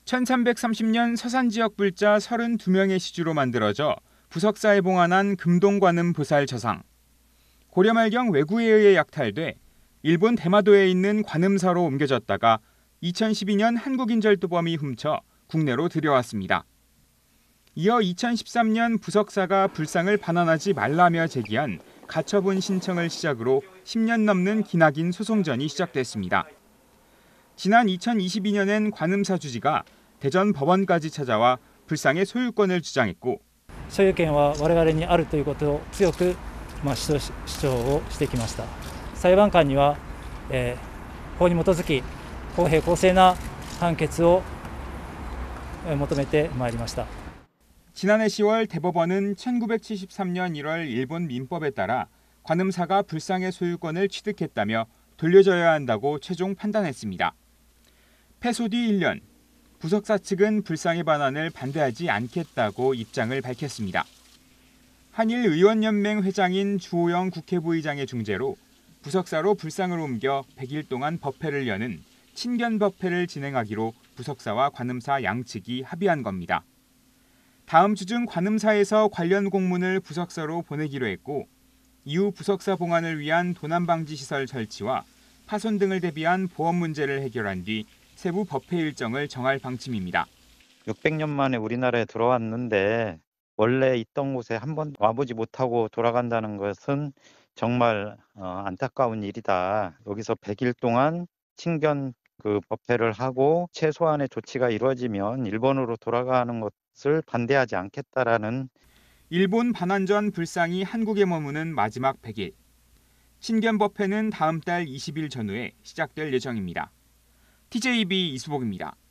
1330년 서산지역 불자 32명의 시주로 만들어져 부석사에 봉안한 금동관음 보살 저상. 고려 말경 왜구에 의해 약탈돼 일본 대마도에 있는 관음사로 옮겨졌다가 2012년 한국인절도범이 훔쳐 국내로 들여왔습니다. 이어 2013년 부석사가 불상을 반환하지 말라며 제기한 가처분 신청을 시작으로 10년 넘는 기나긴 소송전이 시작됐습니다. 지난 2022년엔 관음사 주지가 대전 법원까지 찾아와 불상의 소유권을 주장했고 所有権は我々にあるということを強く主張をしてきました。裁判官には、法に基づき公平公正な判決を求めてまいりました。 지난해 10월 대법원은 1973년 1월 일본 민법에 따라 관음사가 불상의 소유권을 취득했다며 돌려줘야 한다고 최종 판단했습니다. 패소 뒤 1년, 부석사 측은 불상의 반환을 반대하지 않겠다고 입장을 밝혔습니다. 한일의원연맹 회장인 주호영 국회부의장의 중재로 부석사로 불상을 옮겨 100일 동안 법회를 여는 친견법회를 진행하기로 부석사와 관음사 양측이 합의한 겁니다. 다음 주 중 관음사에서 관련 공문을 부석사로 보내기로 했고 이후 부석사 봉안을 위한 도난방지시설 설치와 파손 등을 대비한 보험 문제를 해결한 뒤 세부 법회 일정을 정할 방침입니다. 600년 만에 우리나라에 들어왔는데 원래 있던 곳에 한 번 와보지 못하고 돌아간다는 것은 정말 안타까운 일이다. 여기서 100일 동안 친견 법회를 하고 최소한의 조치가 이루어지면 일본으로 돌아가는 것을 반대하지 않겠다라는. 일본 반환 전 불상이 한국에 머무는 마지막 100일. 친견 법회는 다음 달 20일 전후에 시작될 예정입니다. TJB 이수복입니다.